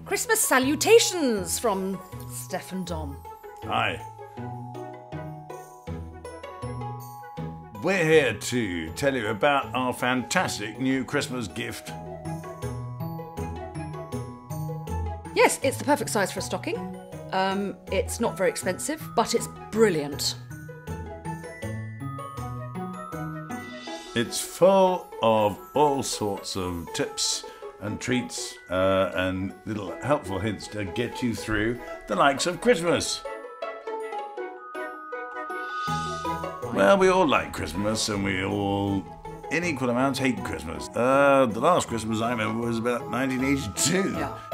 Christmas salutations from Steph and Dom. Hi. We're here to tell you about our fantastic new Christmas gift. Yes, it's the perfect size for a stocking. It's not very expensive, but it's brilliant. It's full of all sorts of tips and treats and little helpful hints to get you through the likes of Christmas. Well, we all like Christmas and we all, in equal amounts, hate Christmas. The last Christmas I remember was about 1982. Yeah.